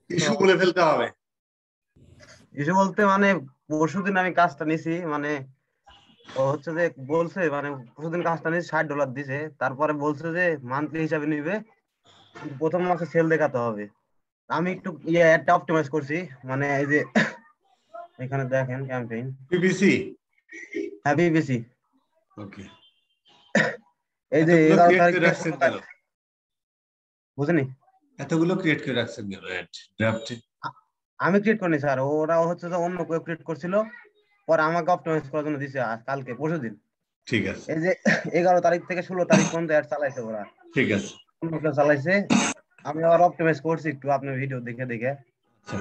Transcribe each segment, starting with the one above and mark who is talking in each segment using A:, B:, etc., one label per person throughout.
A: Issue বলে ফেলতে হবে।
B: ইস্যু বলতে মানে পরশুদিন আমি কাজটা নিছি, মানে ও হচ্ছে যে বলছে মানে পরশুদিন কাজটা নিয়েছে $60 দিছে, তারপরে বলছে যে মান্থলি হিসাবে নিবে, কিন্তু প্রথম মাসে সেল দেখাতে হবে। আমি একটু অ্যাডটা অপটিমাইজ করছি, মানে এই যে এখানে দেখেন ক্যাম্পেইন
A: পিপিসি।
B: হ্যাঁ পিপিসি।
A: ওকে,
B: এই যে
A: এতগুলো
B: 11
A: ক্রিয়েট
B: তারিখ
A: করে
B: থেকে
A: রাখছেন
B: 16
A: কেন?
B: তারিখ বুঝেনি?
A: এতগুলো ক্রিয়েট করে রাখছেন কেন ড্রাফটে?
B: আমি ক্রিয়েট করিনি স্যার, ওরা হচ্ছে যে অন্য কেউ ক্রিয়েট করছিল, পরে আমাকে অপটিমাইজ করার জন্য দিছে কালকে পরশুদিন।
A: ঠিক আছে,
B: এই যে 11 তারিখ থেকে 16 তারিখ পর্যন্ত অ্যাড চালাইছে ওরা,
A: ঠিক আছে।
B: অন্য কেউ চালাইছে। আমি আবার অপটিমাইজ করছি একটু আপনার ভিডিও দেখে দেখে।
A: আচ্ছা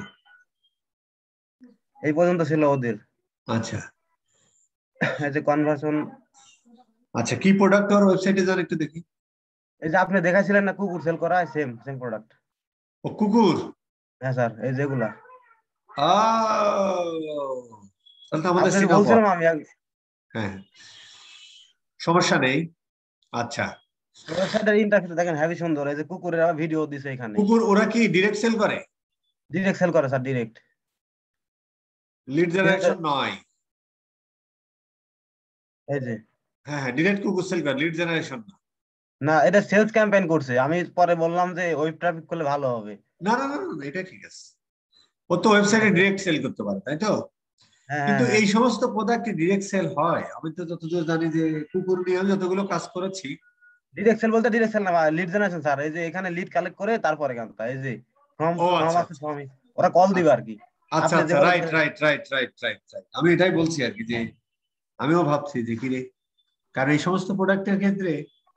B: এই পর্যন্ত ছিল ওদের।
A: আচ্ছা
B: এই যে কনভার্সন,
A: আচ্ছা, কি প্রোডাক্ট আর ওয়েবসাইটে যান একটু দেখি।
B: এই যে আপনি দেখাইছিলেন না কুকুর সেল করা, সেম সেম প্রোডাক্ট।
A: ও কুকুর।
B: হ্যাঁ স্যার, এই যেগুলা
A: তাহলে তো আমাদের
B: আপনাকে
A: সিনা পথ।
B: বলছিলাম আমি।
A: হ্যাঁ, সমস্যা নেই। আচ্ছা,
B: ওয়েবসাইটের ইন্টারফেস দেখেন হেভি সুন্দর, এই যে কুকুরের আবার ভিডিও দিছে এখানে।
A: কুকুর ওরা কি ডিরেক্ট সেল করে?
B: ডিরেক্ট সেল করে স্যার, ডিরেক্ট।
A: লিড জেনারেশন নয়।
B: এই যে
A: হ্যাঁ হ্যাঁ, ডিরেক্ট কুকুর সেল করে, লিড জেনারেশন না।
B: না, এটা সেলস ক্যাম্পেইন করছে, আমি পরে বললাম যে ওয়েব ট্রাফিক করলে ভালো হবে।
A: না না না না, এটা ঠিক আছে। ও তো ওয়েবসাইটে ডিরেক্ট সেল করতে পারে, তাই তো?
B: হ্যাঁ
A: কিন্তু
B: হ্যাঁ হ্যাঁ।
A: এই সমস্ত প্রোডাক্ট ডিরেক্ট সেল হয়? আমি তো যতদূর জানি যে কুকুর নিয়ে আমি যতগুলো কাজ করেছি।
B: ডিরেক্ট সেল বলতে ডিরেক্ট সেল না, লিড জেনারেশন স্যার। এই যে এখানে লিড কালেক্ট করে তারপরে গানটা, এই যে ফর্ম
A: ও
B: ফর্ম
A: আচ্ছা
B: আছে,
A: আচ্ছা
B: ফর্মে ওরা কল দিবে
A: আচ্ছা
B: আর কি।
A: আচ্ছা
B: আপনি
A: আচ্ছা,
B: যেভাবে
A: right right right right right right. আমি এটাই বলছি আর কি, যে আমিও ভাবছি যে কি রে, কারণ এই সমস্ত প্রোডাক্টের ক্ষেত্রে,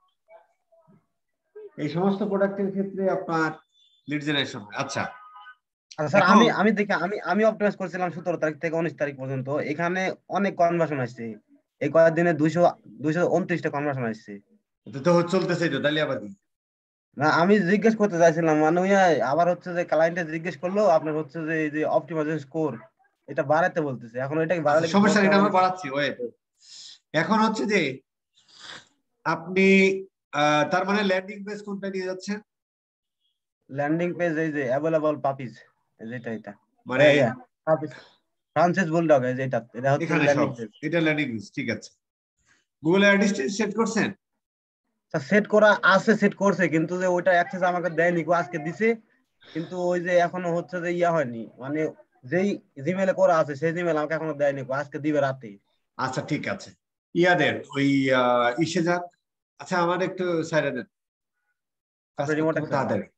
A: এই সমস্ত প্রোডাক্টের ক্ষেত্রে আপনার লিড জেনারেশন। আচ্ছা,
B: আচ্ছা স্যার,
A: এখন
B: আমি আমি দেখি আমি অপটিমাইজ করছিলাম 17 তারিখ থেকে 19 তারিখ পর্যন্ত, এখানে অনেক কনভার্সন আসছে। এই কয়েকদিনে 229টা কনভার্সন আসছে।
A: এটা তো চলতেছে, তো দালিয়াবাদি।
B: না, আমি জিজ্ঞেস করতে চাইছিলাম, মানে আবার হচ্ছে যে ক্লায়েন্টে জিজ্ঞেস করলো আপনার হচ্ছে যে এই যে অপটিমাইজেশন স্কোর এটা বাড়াতে বলতেছে, এখন এটা কি
A: আচ্ছা,
B: বাড়ালে কি
A: সমস্যা
B: সমস্যা
A: নেই, এটা
B: হবে
A: আমরা
B: নাকি?
A: বাড়াচ্ছি। ওয়েট, এখন হচ্ছে যে আপনি তার মানে ল্যান্ডিং পেজ কোনটা নিয়ে যাচ্ছেন?
B: ল্যান্ডিং পেজ এই যে অ্যাভেলেবল পাপিজ, যেটা এটা
A: মানে
B: পাপিজ ফ্রান্সিস বুলডগ, এই যে এটা হচ্ছে
A: এখানে
B: ল্যান্ডিং
A: সব,
B: পেজ।
A: এটা ল্যান্ডিং পেজ, ঠিক আছে। গুগল অ্যাডসেন্স সেট করছেন?
B: সেট করা আছে, সেট করছে, কিন্তু যে ওইটা অ্যাক্সেস আমাকে দেয়নি, আজকে দিছে। কিন্তু ওই যে এখনো হচ্ছে যে হয়নি, মানে যেই জিমেলে করা আছে সেই জিমেল আমাকে এখনো দেয়নি, আজকে দিবে রাতে।
A: আচ্ছা ঠিক আছে, দেন ওই ইসে যান। আচ্ছা, আমার একটু সাইডে দেন, কাজ
B: আপনি
A: করতে
B: রিমোট
A: হবে
B: অ্যাক্সেস।
A: তাড়াতাড়ি।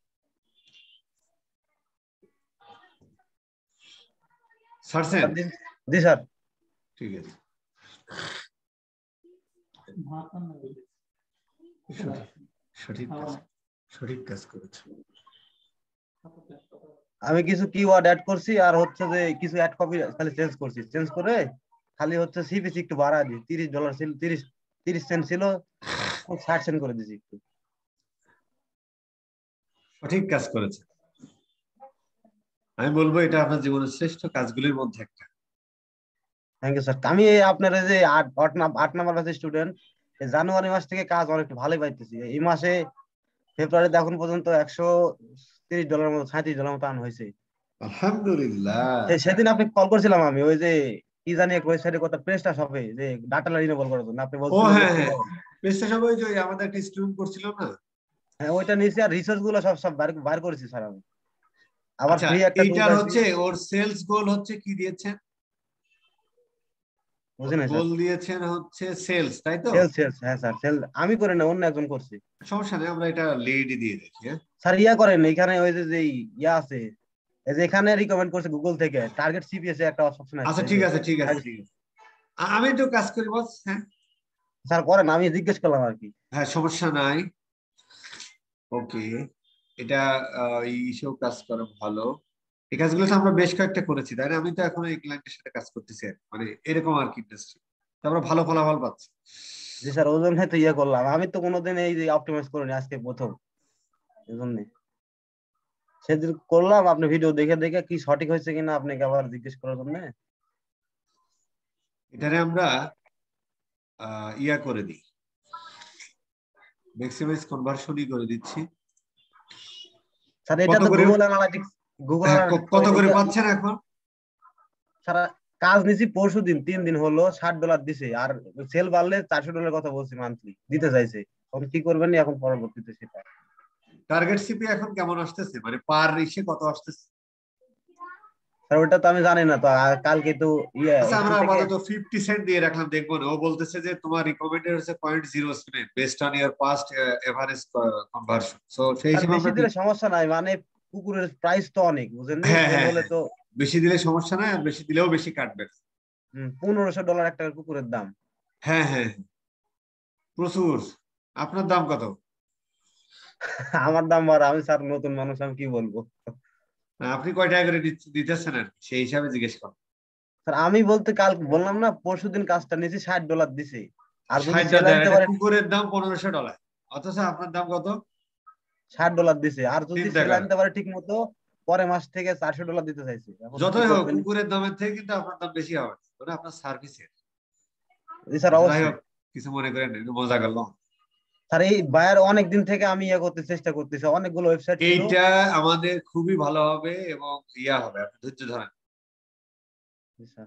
A: ছাড়ছেন?
B: জি স্যার।
A: ঠিক আছে, সঠিক সঠিক কাজ, সঠিক কাজ করেছে।
B: আমি কিছু কিওয়ার্ড অ্যাড করছি, আর হচ্ছে যে কিছু অ্যাড কপি খালি চেঞ্জ করছি, চেঞ্জ করে খালি হচ্ছে সিপিসি একটু বাড়ায় দিই। $30 ছিল, 30 সেন্ট ছিল, 60 সেন্ট করে দিছি একটু।
A: সঠিক কাজ করেছে। আমি বলবো এটা আপনার জীবনের শ্রেষ্ঠ কাজগুলির মধ্যে একটা।
B: Thank you sir. আমি আপনার এই যে 8 নাম্বার ব্যাচের স্টুডেন্ট, জানুয়ারি মাস থেকে কাজ অনেকটা ভালোই পাইতেছি। এই মাসে ফেব্রুয়ারিতে এখন পর্যন্ত $130 মতো, $37 মতো আর্ন হয়েছে।
A: আলহামদুলিল্লাহ।
B: সেদিন আপনি কল করছিলাম, আমি ওই যে কি জানি এক ওয়েবসাইটে কথা প্রেসটা হবে যে ডাটা রিনিউয়াল করার জন্য, আপনি
A: ও
B: বলছিলেন যে
A: হ্যাঁ হ্যাঁ,
B: কিভাবে।
A: পেশা সবাই যে আমাদের একটা স্টুডেন্ট করছিল না।
B: হ্যাঁ ওইটা নিয়েছি, আর রিসার্চ গুলো সব সব বার করেছি স্যার আমি। আবার
A: আচ্ছা,
B: ফ্রি একটা টুল
A: এইটার
B: পাইছি।
A: হচ্ছে ওর সেলস গোল হচ্ছে কি দিয়েছেন? ওর
B: বুঝি নাই স্যার।
A: গোল দিয়েছেন হচ্ছে সেলস, তাই তো?
B: সেলস সেলস, হ্যাঁ স্যার সেল আমি করি না, অন্য একজন করছি।
A: সমস্যা নেই, আমরা এটা লেডি দিয়ে দেখি। হ্যাঁ
B: স্যার করেন এখানে ওই যে আছে, এই যে এখানে রিকমেন্ড করছে গুগল থেকে টার্গেট সিপিএস এর একটা অপশন আছে,
A: আচ্ছা,
B: এই
A: ঠিক
B: যে
A: আছে ঠিক আছে ঠিক আছে, আমি একটু কাজ করি বস। হ্যাঁ
B: স্যার করেন, আমি জিজ্ঞেস করলাম আর কি।
A: হ্যাঁ, সমস্যা নাই। ওকে, এটা এই ইস্যু কাজ করে ভালো। এই কাজগুলো তো আমরা বেশ কয়েকটা করেছি, তাই না? আমি তো এখন এই ক্লায়েন্টের সাথে কাজ করতেছি আর কি। মানে এরকম আর কি ইন্ডাস্ট্রি, আমরা ভালো ফলাফল পাচ্ছি।
B: জি স্যার, ওই জন্য তো করলাম, আমি তো কোনোদিন এই যে অপটিমাইজ করিনি, আজকে প্রথম, এই জন্য সেদিন করলাম। আপনি ভিডিও দেখে দেখে কি সঠিক হয়েছে কিনা আপনাকে আবার জিজ্ঞেস করার জন্য।
A: এটারে আমরা করে দিই, ম্যাক্সিমাইজ কনভার্সনই করে দিচ্ছি।
B: স্যার এটা
A: কত
B: তো
A: করে?
B: গুগল অ্যানালাইটিক্স, গুগল
A: হ্যাঁ,
B: আর
A: কত করে পাচ্ছেন এখন?
B: সারা কাজ নিছি পরশুদিন, 3 দিন হলো, $60 দিছে। আর সেল বাড়লে $400 কথা বলছি, মান্থলি দিতে চাইছে। এখন কি করবেন এখন পরবর্তীতে সেটা।
A: টার্গেট সিপি এখন কেমন আসতেছে, মানে পার ইসে কত আসতেছে?
B: স্যার ওটা তো আমি জানি না তো, কালকে তো
A: আচ্ছা,
B: ওখান
A: আমরা
B: থেকে।
A: আপাতত 50 সেন্ট দিয়ে রাখলাম, দেখবো না। ও বলতেছে যে তোমার রিকমেন্ডেড হচ্ছে 0.07 based on year past average conversion. So সেই
B: স্যার
A: হিসেবে
B: বেশি
A: আমরা
B: দিলে সমস্যা নাই, মানে কুকুরের প্রাইস তো অনেক, বুঝেননি,
A: হ্যাঁ
B: সেল
A: হ্যাঁ
B: হলে
A: হ্যাঁ,
B: তো।
A: বেশি দিলে সমস্যা নাই, আর বেশি দিলেও বেশি কাটবে।
B: $1500 একটা কুকুরের দাম।
A: হ্যাঁ হ্যাঁ, প্রচুর। আপনার দাম কত?
B: আমার দাম আর আমি স্যার নতুন মানুষ, আমি কি বলবো।
A: আপনি কয় টাকা করে দিতেছেন আর কি, সেই হিসাবে জিজ্ঞেস করেন।
B: স্যার আমি বলতে কাল বললাম না, পরশুদিন কাজটা নিয়েছি, $60 দিছে। আর যদি
A: 60
B: সেল
A: দেয়,
B: আনতে
A: এটা
B: পারে,
A: কুকুরের দাম $1500, অথচ আপনার দাম কত?
B: $60 দিছে। আর যদি
A: 3
B: সেল
A: টাকা।
B: আনতে পারে ঠিক মতো, পরে মাস থেকে $400 দিতে চাইছে। এখন কি
A: যতই হোক,
B: করবেন।
A: কুকুরের দামের থেকে কিন্তু আপনার দাম বেশি হবে, ওটা আপনার সার্ভিসের।
B: জি স্যার,
A: আচ্ছা, যাই
B: অবশ্যই।
A: হোক, কিছু মনে করেন না, একটু মজা করলাম।
B: স্যার এই বায়ার অনেক দিন থেকে আমি করতে চেষ্টা করতেছি, অনেকগুলো ওয়েবসাইট ছিল।
A: এইটা আমাদের খুবই ভালো হবে এবং ইয়া হবে, আপনি ধৈর্য ধরেন।
B: জি স্যার।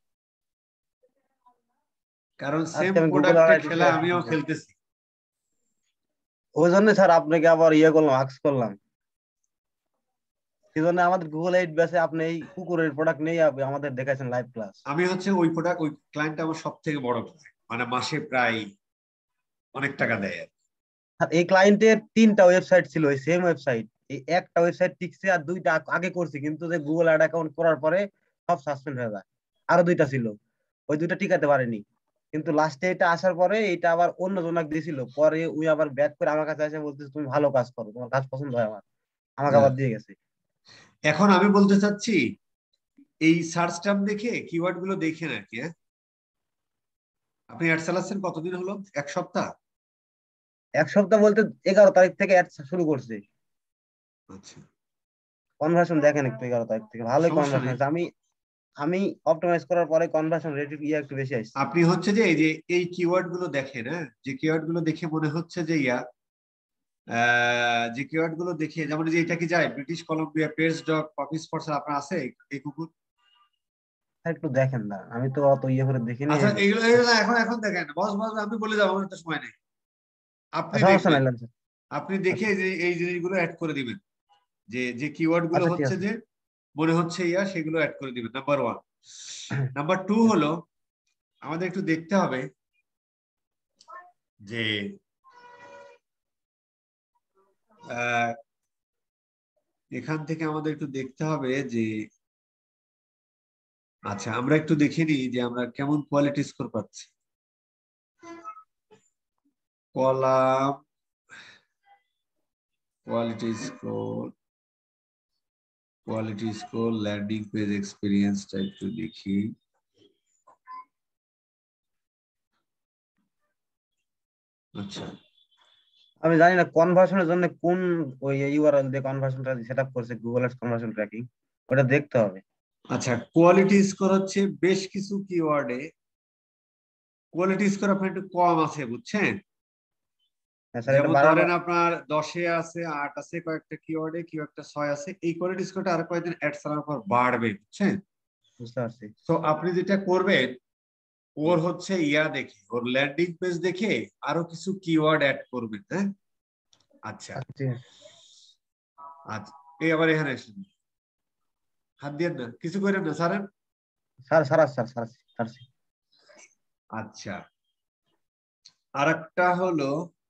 A: কারণ সেম
B: আজকে আমি গুগল
A: প্রোডাক্টের
B: আইডি
A: খেলা আমিও খেলতেছি।
B: ওই জন্য স্যার আপনাকে আবার করলাম, আক্স করলাম। সেই জন্য আমাদের গুগল এইড ব্যাচে আপনি এই কুকুরের প্রোডাক্ট নিয়ে আমাদের দেখাইছেন লাইভ ক্লাস।
A: আমি হচ্ছে ওই প্রোডাক্ট, ওই ক্লায়েন্ট আমার সব থেকে বড় ক্লায়েন্ট, মানে মাসে প্রায় অনেক টাকা দেয় আর কি।
B: আর এই ক্লায়েন্টের 3টা ওয়েবসাইট ছিল, এই সেম ওয়েবসাইট। এই একটা ওয়েবসাইট টিকছে, আর 2টা আগে করছি, কিন্তু যে গুগল অ্যাড অ্যাকাউন্ট করার পরে সব সাসপেন্ড হয়ে যায়। আরো 2টা ছিল, ওই 2টা টিকাতে পারেনি। কিন্তু লাস্টে এটা আসার পরে এটা আবার অন্য জনক দিয়েছিল, পরে ওই আবার ব্যাক করে আমার কাছে এসে বলতেছে তুমি ভালো কাজ করো, তোমার কাজ পছন্দ হয় আমার, আমাকে
A: যাক,
B: আবার দিয়ে গেছে।
A: এখন আমি বলতে চাচ্ছি, এই সার্চ টার্ম দেখে কিওয়ার্ড গুলো দেখে না কি, হ্যাঁ? আপনি অ্যাড চালাচ্ছেন কতদিন হলো, এক সপ্তাহ?
B: 1 সপ্তাহ বলতে 11 তারিখ থেকে অ্যাড শুরু করছে।
A: আচ্ছা,
B: কনভার্সন দেখেন একটু, 11 তারিখ থেকে ভালোই
A: সমস্যা
B: কনভার্সন
A: নেই।
B: আছে। আমি আমি অপটিমাইজ করার পরে কনভার্সন রেট একটু বেশি আসছে।
A: আপনি হচ্ছে যে এই যে এই কিওয়ার্ড গুলো দেখেন, হ্যাঁ, যে কিওয়ার্ড গুলো দেখে মনে হচ্ছে যে যে কিওয়ার্ড গুলো দেখে, যেমন এই যে এটা কি যায়, British Columbia pets dog puppy spots আপনার আছে এই কুকুর?
B: স্যার একটু দেখেন না, আমি তো অত করে দেখিনি
A: আচ্ছা,
B: এই জন্য।
A: এগুলো এগুলো এখন এখন দেখেন, বস বস, আমি বলে যাবো, আমার তো সময় নেই। আপনি
B: সমস্যা
A: দেখবেন,
B: নাই স্যার।
A: আপনি দেখে
B: আচ্ছা
A: যে এই জিনিসগুলো অ্যাড করে দিবেন, যে যে কিওয়ার্ড গুলো
B: আচ্ছা, ঠিক
A: হচ্ছে
B: আছে।
A: যে মনে হচ্ছে সেগুলো অ্যাড করে দিবেন, নাম্বার 1। নাম্বার 2 হলো, আমাদের একটু দেখতে হবে যে আহ, এখান থেকে আমাদের একটু দেখতে হবে যে, আচ্ছা, আমরা একটু দেখে নিই যে আমরা কেমন কোয়ালিটি স্কোর পাচ্ছি। Column quality score, landing page এক্সপিরিয়েন্সটা একটু দেখি। আচ্ছা,
B: আমি জানি না কনভার্সনের জন্য কোন ওই ইউআরএল দিয়ে কনভার্সনটা সেটআপ করছে গুগল এর কনভার্সন ট্র্যাকিং, ওটা দেখতে হবে।
A: আচ্ছা, কোয়ালিটি স্কোর হচ্ছে বেশ কিছু কিওয়ার্ডে কোয়ালিটি স্কোর আপনার একটু কম আছে, বুঝছেন?
B: হ্যাঁ স্যার, এটা
A: যেমন
B: বাড়ানো।
A: ধরেন আপনার 10-এ আছে, 8 আছে, কয়েকটা কিওয়ার্ডে, কেউ একটা 6 আছে। এই কোয়ালিটি স্কোরটা আর কয়েকদিন অ্যাড চালানোর পর বাড়বে, বুঝছেন?
B: বুঝতে পারছি।
A: তো আপনি যেটা করবেন, ওর হচ্ছে দেখে, ওর ল্যান্ডিং পেজ দেখে আরো কিছু কিওয়ার্ড অ্যাড করবেন, হ্যাঁ? আচ্ছা
B: আচ্ছা ঠিক আছে।
A: আচ্ছা, এই আবার এখানে এসেছেন, হাত দিয়ে না, কিছু করেন না, ছাড়েন।
B: Sir sir sir sir sir.
A: আচ্ছা, আর একটা হলো,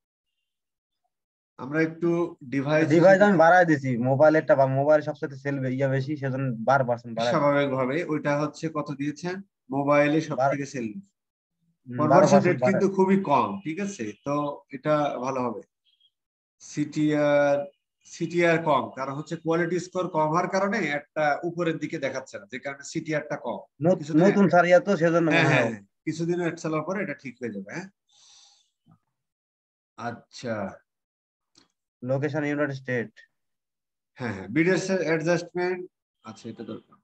A: আমরা একটু ডিভাইসে
B: ডিভাইস
A: যদি
B: আমি বাড়ায় দিছি, মোবাইলেরটা বা মোবাইল সবচেয়ে সেল বেশি, সেজন্য 12% বাড়ায় দিছি।
A: স্বাভাবিকভাবে ওইটা হচ্ছে কত দিয়েছেন, মোবাইলে সব থেকে সেল,
B: বারো
A: কনভার্সন রেট
B: পার্সেন্ট বাড়ায়।
A: কিন্তু খুবই কম, ঠিক আছে? তো এটা ভালো হবে। সিটিআর সিটিআর কম, কারণ হচ্ছে কোয়ালিটি স্কোর কম হওয়ার কারণে একটা উপরের দিকে দেখাচ্ছে না, যে কারণে সিটিআরটা কম। কিছুদিন,
B: নতুন সারিয়া তো সেজন্য
A: হ্যাঁ
B: মনে হয়।
A: হ্যাঁ হ্যাঁ, কিছুদিন অ্যাড চালার পরে এটা ঠিক হয়ে যাবে, হ্যাঁ। আচ্ছা,
B: লোকেশন ইউনাইটেড স্টেট।
A: হ্যাঁ হ্যাঁ, বিডের অ্যাডজাস্টমেন্ট, আচ্ছা, এটা দরকার।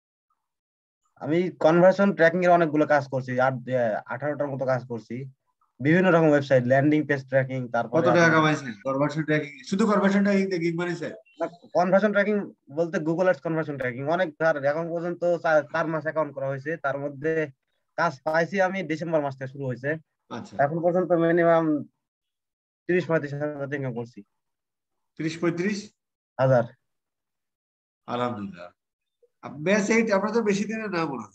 B: আমি কনভার্সন ট্র্যাকিং এর অনেকগুলো কাজ করছি, আর 18টার মতো কাজ করছি। বিভিন্ন রকম ওয়েবসাইট, ল্যান্ডিং পেজ ট্র্যাকিং,
A: কত
B: তারপরে
A: টাকা
B: আপনার
A: কামাইছেন কনভার্সন ট্র্যাকিং? শুধু কনভার্সন ট্র্যাকিং দিয়ে গিগ বানাইছেন?
B: কনভার্সন ট্র্যাকিং বলতে গুগল অ্যাডস কনভার্সন ট্র্যাকিং অনেক, স্যার এখন পর্যন্ত 4 মাস অ্যাকাউন্ট করা হয়েছে, তার মধ্যে কাজ পাইছি আমি ডিসেম্বর মাস থেকে শুরু হয়েছে,
A: আচ্ছা,
B: এখন পর্যন্ত মিনিমাম 30-35 হাজার ইনকাম করছি।
A: 30-35
B: হাজার।
A: আলহামদুলিল্লাহ। ব্যাস এইট, আমরা তো বেশি দিনের না মনে হয়।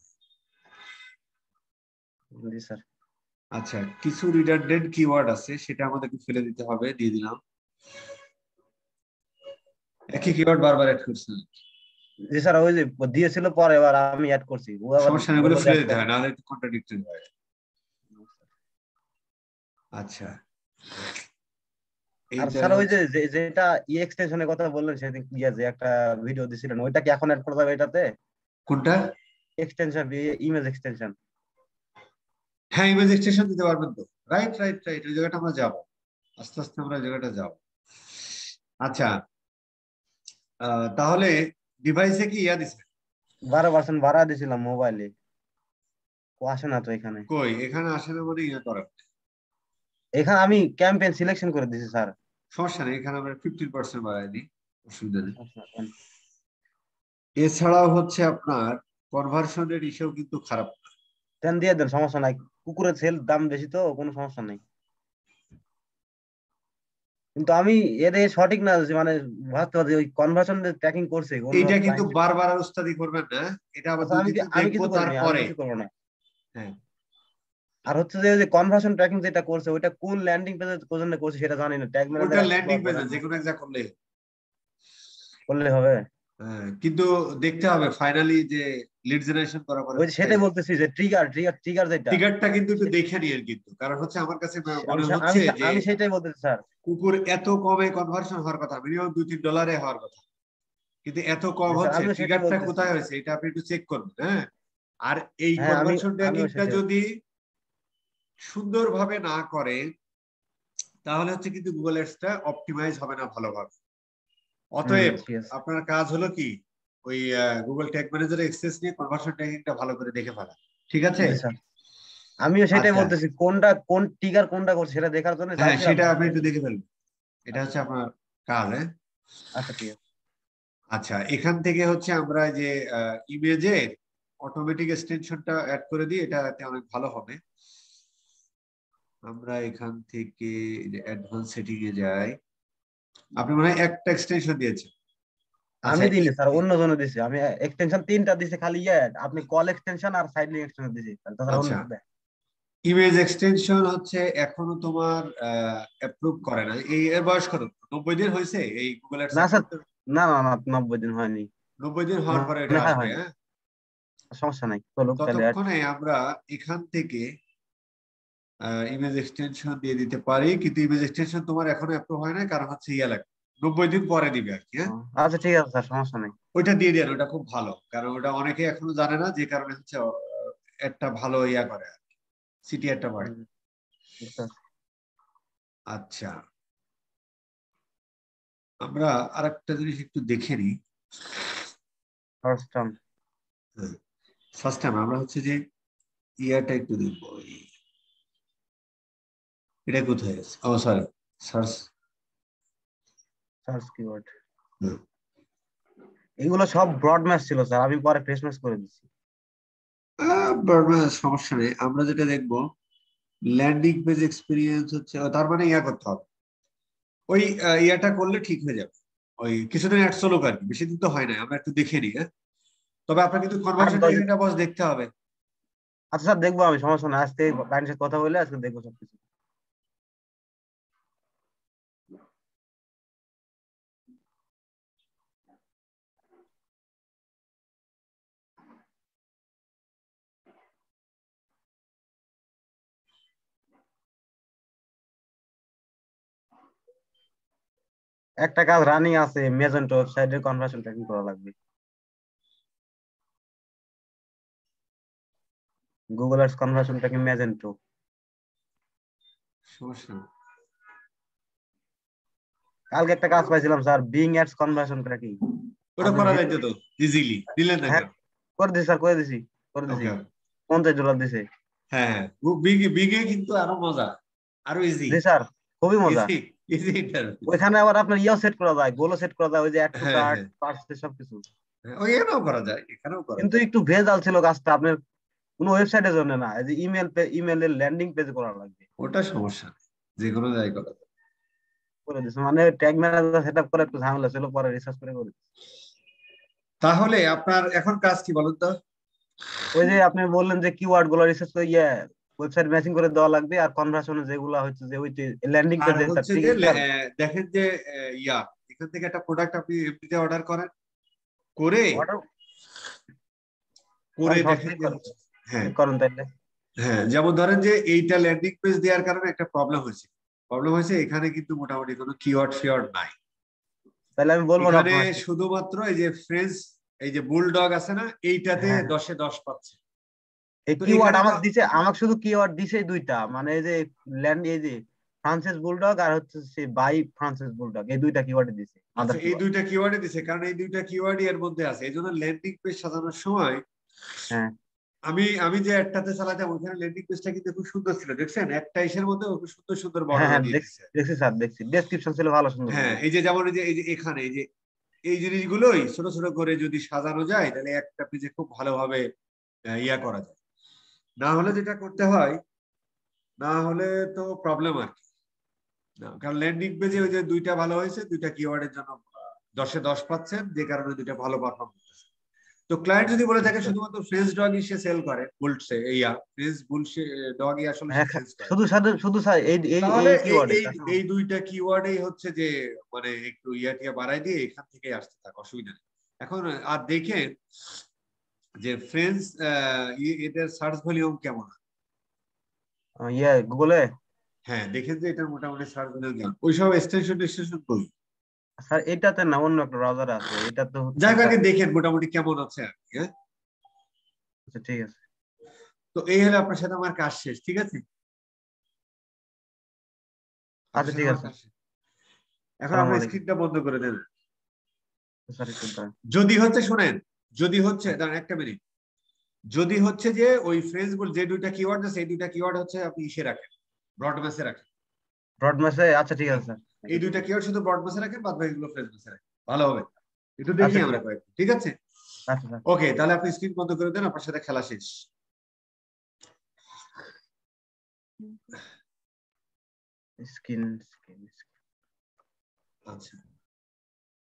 B: জি স্যার।
A: আচ্ছা, কিছু রিডান্ডেন্ট কিওয়ার্ড আছে, সেটা আমাদেরকে ফেলে দিতে হবে, দিয়ে দিলাম। একই কিওয়ার্ড বারবার অ্যাড করছেন?
B: জি স্যার, ওই যে দিয়েছিল পরে এবার আমি অ্যাড করছি, ও আবার
A: সমস্যা নেই, এগুলো
B: বললো যে
A: ফেলে দিতে
B: একটা।
A: হয়, নাহলে একটু কন্ট্রাডিক্টরি হয়। আচ্ছা,
B: আর
A: এইটা
B: স্যার ওই
A: হচ্ছে
B: যেটা এক্সটেনশনের কথা বললেন সেদিন, যে একটা ভিডিও দিছিলেন, ওইটা কি এখন অ্যাড করা যাবে এটাতে?
A: কোনটা?
B: Extension, image extension.
A: হ্যাঁ, ইমেজ এক্সটেনশন দিতে পারবেন তো। রাইট রাইট রাইট, ওই জায়গাটা আমরা যাবো, আস্তে আস্তে আমরা ওই জায়গাটা যাবো। আচ্ছা, তাহলে ডিভাইসে কি ইয়া দিছে?
B: 12% ভাড়া দিয়েছিলাম মোবাইলে, ও আসে না তো এখানে।
A: কই এখানে আসে না মানে ইয়া করা?
B: এখানে আমি ক্যাম্পেইন সিলেকশন করে দিয়েছি স্যার।
A: সমস্যা নেই, এখানে আমরা 15% বাড়াই দিই, অসুবিধা নেই।
B: আচ্ছা,
A: এছাড়াও হচ্ছে আপনার কনভার্সনের ইস্যু কিন্তু খারাপ।
B: দেন দিয়ে দেন, সমস্যা নাই, কুকুরের সেল দাম বেশি তো কোনো সমস্যা নেই। কিন্তু আমি এর সঠিক না যে মানে ভাবতে পারছি ওই কনভার্সন ট্র্যাকিং করছে অন্য
A: এইটা কিন্তু
B: ক্লায়েন্ট।
A: বারবার আর উস্তাদি করবেন না, এটা আবার
B: আচ্ছা,
A: দুই
B: আমি
A: তিন দিন
B: আমি
A: দেখবো
B: কিছু করিনি, আমি
A: তারপরে।
B: কিছু করবো না।
A: হ্যাঁ,
B: আর হচ্ছে যে কনভার্সন ট্র্যাকিং যেটা করছে ওইটা কোন ল্যান্ডিং পেজে জন্য করছে সেটা জানি না, ট্যাগ
A: ওইটা
B: ম্যানেজার অ্যাক্সেস
A: ল্যান্ডিং
B: পাওয়ার পরে
A: পেজে যে কোনো একটা করলে।
B: করলে হবে।
A: হ্যাঁ, কিন্তু দেখতে হবে ফাইনালি যে লিড জেনারেশন করার পরে
B: ওই যে
A: কোথায়
B: সেটাই
A: যায়।
B: বলতেছি যে ট্রিগার ট্রিগার ট্রিগার যেটা,
A: ট্রিগারটা কিন্তু একটু দেখে নিয়ে, কিন্তু কারণ হচ্ছে আমার কাছে
B: আমি
A: মনে
B: আমি
A: হচ্ছে যে
B: আমি সেটাই বলতেছি স্যার।
A: কুকুর এত কমে কনভার্সন হওয়ার কথা, মিনিমাম $2-3 হওয়ার কথা, কিন্তু এত কম
B: জি স্যার,
A: হচ্ছে।
B: আমিও সেটাই
A: ট্রিগারটা
B: বলতেছি।
A: কোথায় হয়েছে এটা আপনি একটু চেক করবেন। হ্যাঁ, আর এই
B: হ্যাঁ,
A: কনভার্সন
B: আমিও
A: ট্র্যাকিংটা
B: সেটাই।
A: যদি সুন্দরভাবে না করে, তাহলে হচ্ছে কিন্তু গুগল অ্যাডসটা অপটিমাইজ হবে না ভালোভাবে। অতএব
B: ঠিক আছে।
A: আপনার কাজ হলো কি, ওই গুগল ট্যাগ ম্যানেজার এক্সেস নিয়ে কনভার্সন ট্র্যাকিংটা ভালো করে দেখে ফেলা। ঠিক আছে?
B: জি স্যার, আমিও সেটাই
A: আচ্ছা,
B: বলতেছি, কোন ট্রিগার কোনটা করছে সেটা দেখার জন্য
A: হ্যাঁ,
B: চাইছিলাম
A: সেটা আপনি
B: তারপরে।
A: একটু দেখে ফেলবেন, এটা
B: আচ্ছা
A: হচ্ছে আপনার কাজ। হ্যাঁ,
B: আচ্ছা, ঠিক আছে।
A: আচ্ছা, এখান থেকে হচ্ছে আমরা যে ইমেজে অটোমেটিক এক্সটেনশনটা অ্যাড করে দিই, এটাতে অনেক ভালো হবে। আমরা এখান থেকে অ্যাডভান্স সেটিং এ যাই। আপনি মনে হয় একটা এক্সটেনশন দিয়েছেন। আচ্ছা,
B: আমি দিইনি স্যার, অন্য জনে দিছি আমি। এক্সটেনশন 3টা দিছি খালি, আপনি কল এক্সটেনশন আর সাইড লিঙ্ক এক্সটেনশন দিছি, তাছাড়া অন্য
A: আচ্ছা,
B: দেয়।
A: ইমেজ এক্সটেনশন হচ্ছে এখনো তোমার অ্যাপ্রুভ করে না। এর বয়স কত? 90 দিন হয়েছে এই গুগল অ্যাডস
B: না স্যার,
A: অ্যাকাউন্ট?
B: না না না, 90 দিন হয়নি।
A: 90 দিন হওয়ার পরে এটা
B: মনে হয়
A: আসবে।
B: হয়নি।
A: হ্যাঁ,
B: সমস্যা নাই, চলুক তাহলে।
A: ততক্ষণে আমরা এখান থেকে ইমেজ এক্সটেনশন দিয়ে দিতে পারি, কিন্তু ইমেজ এক্সটেনশন তোমার এখনো অ্যাপ্রুভ হয় না, কারণ হচ্ছে ইয়া লাগে, 90 দিন পরে দিবে আর কি। হ্যাঁ,
B: আচ্ছা ঠিক আছে স্যার, সমস্যা নেই।
A: ওইটা দিয়ে দেন, ওটা খুব ভালো, কারণ ওটা অনেকে এখনো জানে না, যে কারণে হচ্ছে একটা ভালো ইয়া করে আর কি, সিটি একটা বাড়ে।
B: বুঝতে পারছি।
A: আচ্ছা, আমরা আরেকটা জিনিস একটু দেখে নিই।
B: First term.
A: ফার্স্ট টাইম আমরা হচ্ছে যে ইয়াটা একটু দেখবো, এটা কোথায় আছে? ও সরি, সার্চ।
B: সার্চ কিওয়ার্ড, এগুলো সব ব্রড ম্যাচ ছিল স্যার, আমি পরে ফ্রেশ ম্যাচ করে দিচ্ছি।
A: সমস্যা নেই, আমরা যেটা দেখবো ল্যান্ডিং পেজ এক্সপিরিয়েন্স হচ্ছে, তার মানে ইয়া করতে হবে, ওই ইয়াটা করলে ঠিক হয়ে যাবে। ওই কিছুদিন অ্যাড চলুক আর কি, বেশি দিন তো হয় না, আমরা একটু দেখে নিই। হ্যাঁ, তবে আপনার কিন্তু
B: আর
A: কনভার্সন
B: 10 দিন।
A: টেকনিকটা বস দেখতে হবে।
B: আচ্ছা স্যার, দেখবো আমি, সমস্যা নাই, আজকে ক্লায়েন্টের সাথে কথা বলে আজকে দেখবো সবকিছু। একটা কাজ রানিং আছে, মেজেন্টো ওয়েবসাইটের কনভার্সন ট্র্যাকিং করা লাগবে, Google ads conversion tracking Magento.
A: সমস্যা নেই,
B: কালকে একটা কাজ পাইছিলাম sir, Bing ads conversion tracking.
A: ওটা
B: আপনি
A: করা যাইতো
B: ভিডিও,
A: তো, ইজিলি দিলেন না
B: হ্যাঁ
A: কেন?
B: করে দিছি স্যার, করে দিছি, করে দিছি।
A: ওকে,
B: $50 দিছে।
A: হ্যাঁ হ্যাঁ, বিগে বিগে কিন্তু আরো মজা। আরো ইজি
B: জি স্যার, খুবই মজা।
A: Easy easy interview.
B: ওইখানে আবার আপনার ইয়া সেট করা যায়, গোলও সেট করা যায়, ওই যে অ্যাড টু
A: হ্যাঁ
B: কার্ট,
A: হ্যাঁ
B: পার্সে সবকিছু।
A: ওই এখানেও করা যায়, এখানেও করা
B: কিন্তু
A: যায়।
B: একটু ভেজাল ছিল কাজটা, আপনার কোনো ওয়েবসাইটের জন্য না, এই যে ইমেলের ল্যান্ডিং পেজ করা লাগবে।
A: ওটা সমস্যা নেই, যে কোনো জায়গায় করা যায়।
B: করে দিছে মানে ট্যাগ ম্যানেজার সেটআপ করে একটু ঝামেলা ছিল, পরে রিসার্চ করে দিছে।
A: তাহলে আপনার এখন কাজ কি বলুন তো?
B: ওই যে আপনি বললেন যে কিওয়ার্ড গুলো রিসার্চ করে ওয়েবসাইট ম্যাচিং করে দেওয়া লাগবে, আর কনভার্সনে যেগুলো হচ্ছে যে ওই যে ল্যান্ডিং
A: আর
B: পেজে তার
A: হচ্ছে যে
B: ট্রিগার।
A: দেখেন যে ইয়া এখান থেকে একটা প্রোডাক্ট আপনি এমনিতে অর্ডার করেন, করে
B: অর্ডার
A: করে দেখেন
B: সবটাই
A: যে হচ্ছে হ্যাঁ
B: করেন তাইলে।
A: হ্যাঁ, যেমন ধরেন যে এইটা ল্যান্ডিং পেজ দেওয়ার কারণে একটা প্রবলেম হয়েছে এখানে কিন্তু মোটামুটি কোনো কিওয়ার্ড ফিওয়ার্ড নাই।
B: তাহলে আমি বলবো না
A: এখানে
B: আপনার।
A: শুধুমাত্র এই যে ফ্রেঞ্চ, এই যে বুলডগ আছে না, এইটাতে
B: হ্যাঁ,
A: 10-এ 10 পাচ্ছে।
B: এই
A: তো
B: কিওয়ার্ড
A: এখানে তো
B: আমাকে দিছে, আমাকে শুধু কিওয়ার্ড দিছে দুইটা, মানে এই যে ল্যান্ড, এই যে ফ্রান্সিস বুলডগ আর হচ্ছে সে বাই ফ্রান্সিস বুলডগ, এই দুইটা কিওয়ার্ড দিছে,
A: আচ্ছা
B: মাদার
A: এই
B: কিওয়ার্ড।
A: দুইটা কিওয়ার্ডে দিছে, কারণ এই দুইটা কিওয়ার্ডই এর মধ্যে আছে, এই জন্য ল্যান্ডিং পেজ সাজানোর সময়
B: হ্যাঁ
A: আমি আমি যে একটাতে চালাতাম ওখানে ল্যান্ডিং পেজটা কিন্তু খুব সুন্দর ছিল, দেখছেন একটা ইসের মধ্যে খুব সুন্দর সুন্দর
B: হ্যাঁ
A: বর্ণনা
B: হ্যাঁ,
A: দিয়ে
B: দেখছি
A: দিচ্ছে।
B: দেখছি স্যার, দেখছি ডেসক্রিপশন ছিল ভালো, সুন্দর
A: হ্যাঁ
B: সুন্দর।
A: এই যে যেমন এই যে এখানে এই যে এই জিনিসগুলোই ছোট ছোট করে যদি সাজানো যায় তাহলে একটা পেজে খুব ভালোভাবে ইয়া করা যায়। না হলে যেটা করতে হয়, না হলে তো প্রবলেম আর কি। না, কারণ ল্যান্ডিং পেজে ওই যে দুইটা ভালো হয়েছে, দুইটা কিওয়ার্ডের জন্য 10-এ 10 পাচ্ছেন, যে কারণে দুইটা ভালো পারফর্ম করতেছে। তো ক্লায়েন্ট যদি বলে থাকে শুধুমাত্র ফ্রেঞ্চ ডগই সে সেল করে, বুলসে ইয়া ফ্রেঞ্চ বুলসে ডগই আসলে সে
B: হ্যাঁ,
A: সেলস করে,
B: শুধু শুধু স্যার এই এই
A: তাহলে
B: এই
A: এই
B: কিওয়ার্ডে
A: এই এই দুইটা কিওয়ার্ডেই হচ্ছে যে মানে একটু টিয়া বাড়াই দিয়ে এখান থেকে আসতে থাক, অসুবিধা নেই। এখন আর দেখেন যে ফ্রেঞ্চ এদের সার্চ ভলিউম কেমন হয়।
B: গুগলে।
A: হ্যাঁ দেখেন যে এটা মোটামুটি সার্চ ভলিউম কেমন, ওইসব এক্সটেনশন করি
B: স্যার এটাতে না, অন্য একটা ব্রাউজার আছে, এটা তো হচ্ছে
A: যাই
B: একটা।
A: আগে দেখেন মোটামুটি কেমন আছে আর কি। হ্যাঁ
B: আচ্ছা ঠিক আছে।
A: তো এই হলো আপনার সাথে আমার কাজ শেষ, ঠিক আছে? আপনার
B: আচ্ছা
A: সাথে
B: ঠিক
A: আমার
B: আছে।
A: কাজ শেষ। এখন
B: আসসালামু
A: আপনার
B: আলাইকুম
A: স্ক্রিনটা বন্ধ করে দেন।
B: স্যার, একটু দাঁড়ান।
A: যদি হচ্ছে শুনেন, যদি হচ্ছে দাঁড়ান একটা মিনিট, যদি হচ্ছে যে ওই ফ্রেঞ্চ যে দুইটা কিওয়ার্ড আছে এই দুইটা কিওয়ার্ড হচ্ছে আপনি ইসে রাখেন, ব্রড মেসে রাখেন।
B: ব্রড ম্যাচে, আচ্ছা ঠিক আছে
A: হ্যাঁ
B: স্যার।
A: এই দুইটা কিওয়ার্ড শুধু ব্রড মেসে রাখেন, বাদ বাকিগুলো ফ্রেঞ্চ মেসে রাখেন, ভালো হবে। একটু দেখি
B: আচ্ছা ঠিক
A: আমরা
B: আছে।
A: কয়েকটা, ঠিক আছে?
B: আচ্ছা স্যার।
A: ওকে তাহলে আপনি স্ক্রিন বন্ধ করে দেন, আপনার সাথে খেলা শেষ।
B: Skin skin.
A: আচ্ছা